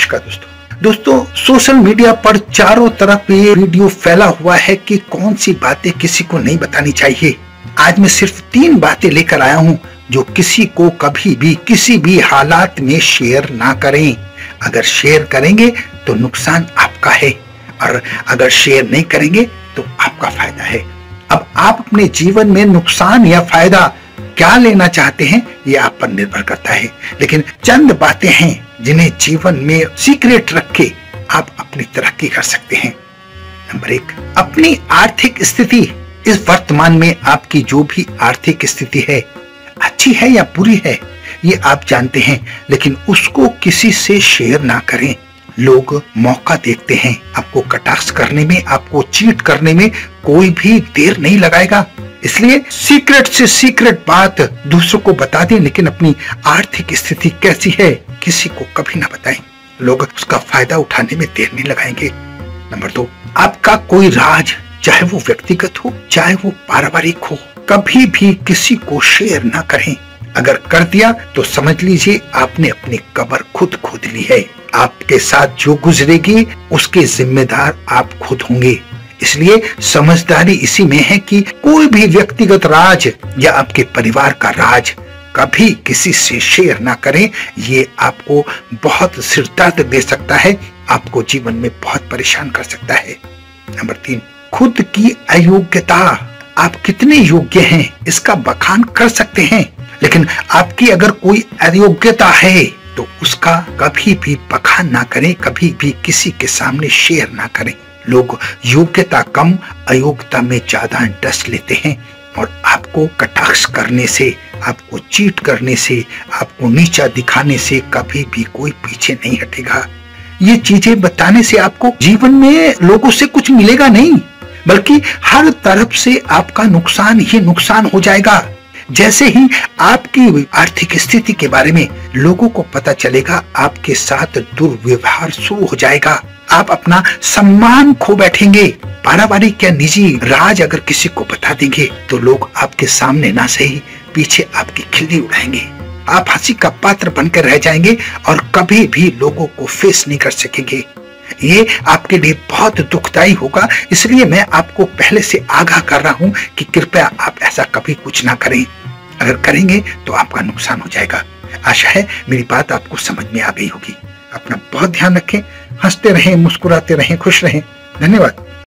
नमस्कार दोस्तों social media पर चारों तरफ ये वीडियो फैला हुआ है कि कौन सी बातें किसी को नहीं बतानी चाहिए। आज मैं सिर्फ 3 बातें लेकर आया हूँ जो किसी को कभी भी किसी भी हालात में शेयर ना करें। अगर शेयर करेंगे तो नुकसान आपका है और अगर शेयर नहीं करेंगे तो आपका फायदा है। अब आप अपने जीवन में नुकसान या फायदा क्या लेना चाहते हैं ये आप पर निर्भर करता है, लेकिन चंद बातें हैं जिन्हें जीवन में सीक्रेट रख के आप अपनी तरक्की कर सकते हैं। नंबर 1, अपनी आर्थिक स्थिति। इस वर्तमान में आपकी जो भी आर्थिक स्थिति है, अच्छी है या बुरी है, ये आप जानते हैं, लेकिन उसको किसी से शेयर ना करें। लोग मौका देखते हैं आपको कटाक्ष करने में, आपको चीट करने में कोई भी देर नहीं लगाएगा। इसलिए सीक्रेट से सीक्रेट बात दूसरों को बता दें, लेकिन अपनी आर्थिक स्थिति कैसी है किसी को कभी ना बताएं। लोग उसका फायदा उठाने में देर नहीं लगाएंगे। नंबर 2, आपका कोई राज, चाहे वो व्यक्तिगत हो चाहे वो पारिवारिक हो, कभी भी किसी को शेयर ना करें। अगर कर दिया तो समझ लीजिए आपने अपनी कब्र खुद खोद ली है। आपके साथ जो गुजरेगी उसके जिम्मेदार आप खुद होंगे। इसलिए समझदारी इसी में है कि कोई भी व्यक्तिगत राज या आपके परिवार का राज कभी किसी से शेयर ना करें। ये आपको बहुत सिर दर्द दे सकता है, आपको जीवन में बहुत परेशान कर सकता है। नंबर 3, खुद की अयोग्यता। आप कितने योग्य हैं इसका बखान कर सकते हैं, लेकिन आपकी अगर कोई अयोग्यता है तो उसका कभी भी बखान ना करें, कभी भी किसी के सामने शेयर ना करें। लोग योग्यता कम, अयोग्यता में ज्यादा इंटरेस्ट लेते हैं और आपको कटाक्ष करने से, आपको चीट करने से, आपको नीचा दिखाने से कभी भी कोई पीछे नहीं हटेगा। ये चीजें बताने से आपको जीवन में लोगों से कुछ मिलेगा नहीं, बल्कि हर तरफ से आपका नुकसान ही नुकसान हो जाएगा। जैसे ही आपकी आर्थिक स्थिति के बारे में लोगों को पता चलेगा, आपके साथ दुर्व्यवहार शुरू हो जाएगा। आप अपना सम्मान खो बैठेंगे। पारिवारिक या निजी राज अगर किसी को बता देंगे तो लोग आपके सामने ना सही पीछे आपकी खिल्ली उड़ाएंगे। आप हंसी का पात्र बनकर रह जाएंगे और कभी भी लोगों को फेस नहीं कर सकेंगे। ये आपके लिए बहुत दुखदाई होगा। इसलिए मैं आपको पहले से आगाह कर रहा हूं कि कृपया आप ऐसा कभी कुछ ना करें। अगर करेंगे तो आपका नुकसान हो जाएगा। आशा है मेरी बात आपको समझ में आ गई होगी। अपना बहुत ध्यान रखें, हंसते रहें, मुस्कुराते रहें, खुश रहें। धन्यवाद।